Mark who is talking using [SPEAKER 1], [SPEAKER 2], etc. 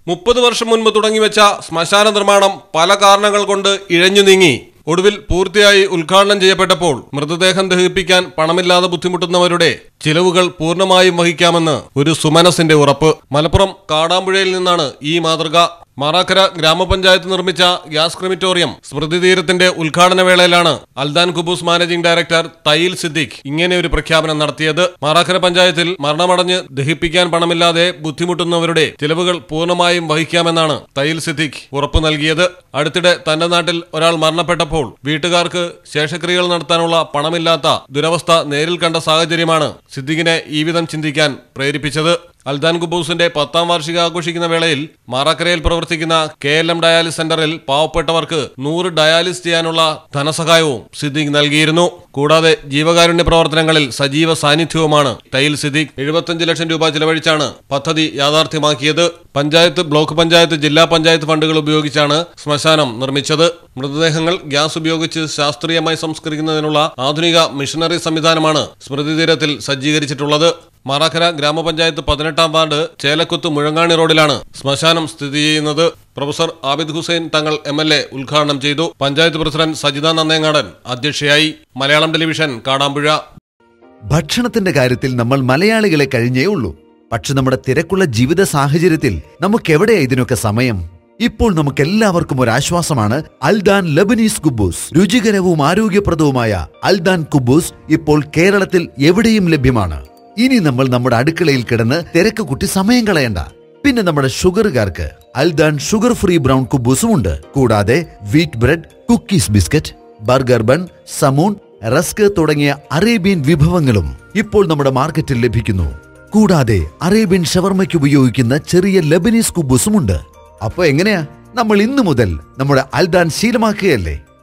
[SPEAKER 1] 30 വർഷം മുൻപ് തുടങ്ങിവെച്ച ശ്മശാന നിർമ്മാണം പല കാരണങ്ങൾ കൊണ്ട് ഇഴഞ്ഞു നീങ്ങി. ഒടുവിൽ പൂർത്തിയായി ഉദ്ഘാടനം ചെയ്യപ്പെട്ടപ്പോൾ മൃതദേഹം ദഹിപ്പിക്കാൻ പണമില്ലാതെ ബുദ്ധിമുട്ടുന്നവരുടെ ചിലവുകൾ പൂർണ്ണമായും വഹിക്കാമെന്ന് ഒരു സുമനസിന്റെ ഉറപ്പ്. മലപ്പുറം കാടാമ്പുഴയിൽ നിന്നാണ് ഈ മാതൃക. മാറാക്കര ഗ്രാമപഞ്ചായത്ത് നിർമ്മിച്ച ഗ്യാസ് ക്രിമിറ്റോറിയം സ്മൃതി തീരത്തിന്റെ ഉദ്ഘാടന വേളയിലാണ് അൽദാൻ കുബൂസ് മാനേജിംഗ് ഡയറക്ടർ തയ്യിൽ സിദ്ദീഖ് ഇങ്ങനെ ഒരു പ്രഖ്യാപനം നടത്തിയത്. മാറാക്കര പഞ്ചായത്തിൽ മരണമടഞ്ഞ് ദഹിപ്പിക്കാൻ പണമില്ലാതെ ബുദ്ധിമുട്ടുന്നവരുടെ ചിലവുകൾ പൂർണ്ണമായും വഹിക്കാമെന്നാണ് തയ്യിൽ സിദ്ദീഖ് ഉറപ്പു നൽകിയത്. അടുത്തിടെ തന്റെ നാട്ടിൽ ഒരാൾ മരണപ്പെട്ടപ്പോൾ വീട്ടുകാർക്ക് ശേഷക്രിയകൾ നടത്താനുള്ള പണമില്ലാത്ത ദുരവസ്ഥ നേരിൽ കണ്ട സാഹചര്യമാണ് സിദ്ദീഖിനെ ഈ വിധം ചിന്തിക്കാൻ പ്രേരിപ്പിച്ചത്. അൽദാൻ കുബൂസിന്റെ 10ാം വാർഷികം ആഘോഷിക്കുന്ന വേളയിൽ മാറാക്കരയിൽ പ്രവർത്തിക്കുന്ന KLM ഡയാലിസ് സെന്ററിൽ പാവപ്പെട്ടവർക്ക് 100 ഡയാലിസ് ചെയ്യാനുള്ള ധനസഹായവും സിദ്ദീഖ് നൽകിയിരുന്നു. കൂടാതെ ജീവകാരുണ്യ പ്രവർത്തനങ്ങളിൽ സജീവ സാന്നിധ്യവുമാണ് തയ്യിൽ സിദ്ദീഖ്. 75 ലക്ഷം രൂപ ചിലവഴിച്ചാണ് പദ്ധതി യാഥാർത്ഥ്യമാക്കിയത്. പഞ്ചായത്ത്, ബ്ലോക്ക് പഞ്ചായത്ത്, ജില്ലാ പഞ്ചായത്ത് ഫണ്ടുകൾ ഉപയോഗിച്ചാണ് ശ്മശാനം നിർമ്മിച്ചത്. മൃതദേഹങ്ങൾ ഗ്യാസ് ഉപയോഗിച്ച് ശാസ്ത്രീയമായി സംസ്കരിക്കുന്നതിനുള്ള ആധുനിക മിഷനറി സംവിധാനമാണ് സ്മൃതി തീരത്തിൽ സജ്ജീകരിച്ചിട്ടുള്ളത്. മാറാക്കര ഗ്രാമപഞ്ചായത്ത് 18ാം വാർഡ് ചേലക്കുത്ത് മുഴങ്ങാണി റോഡിലാണ് ശ്മശാനം സ്ഥിതി ചെയ്യുന്നത്. പ്രൊഫസർ ആബിദ് ഹുസൈൻ തങ്ങൾ MLA ഉദ്ഘാടനം ചെയ്തു. പഞ്ചായത്ത് പ്രസിഡന്റ് സജിത നന്നേങ്ങാടൻ അധ്യക്ഷയായി. മലയാളം ടെലിവിഷൻ കാടാമ്പുഴ.
[SPEAKER 2] ഭക്ഷണത്തിന്റെ കാര്യത്തിൽ നമ്മൾ മലയാളികളെ കഴിഞ്ഞേ ഉള്ളൂ. പക്ഷെ നമ്മുടെ തിരക്കുള്ള ജീവിത സാഹചര്യത്തിൽ നമുക്കെവിടെയാ ഇതിനൊക്കെ സമയം? ഇപ്പോൾ നമുക്കെല്ലാവർക്കും ഒരു ആശ്വാസമാണ് അൽദാൻ ലബനീസ് കുബൂസ്. രുചികരവും ആരോഗ്യപ്രദവുമായ അൽദാൻ കുബൂസ് ഇപ്പോൾ കേരളത്തിൽ എവിടെയും ലഭ്യമാണ്. ഇനി നമ്മൾ നമ്മുടെ അടുക്കളയിൽ കിടന്ന് തിരക്ക് കൂട്ടി സമയം കളയണ്ട. പിന്നെ നമ്മുടെ ഷുഗറുകാർക്ക് അൽദാൻ ഷുഗർ ഫ്രീ ബ്രൗൺ കുബൂസും ഉണ്ട്. കൂടാതെ wheat bread, cookies, biscuit, burger bun, സമൂൺ, റസ്ക് തുടങ്ങിയ അറേബ്യൻ വിഭവങ്ങളും ഇപ്പോൾ നമ്മുടെ മാർക്കറ്റിൽ ലഭിക്കുന്നു. കൂടാതെ അറേബ്യൻ ഷവർമയ്ക്ക് ഉപയോഗിക്കുന്ന ചെറിയ ലബനീസ് കുബൂസും ഉണ്ട്. അപ്പൊ എങ്ങനെയാ? നമ്മൾ ഇന്നു മുതൽ നമ്മുടെ അൽദാൻ ശീലമാക്കുകയല്ലേ?